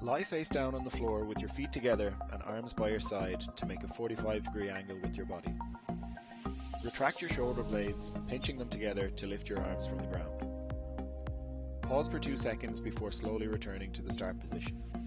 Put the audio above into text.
Lie face down on the floor with your feet together and arms by your side to make a 45-degree angle with your body. Retract your shoulder blades, pinching them together to lift your arms from the ground. Pause for 2 seconds before slowly returning to the start position.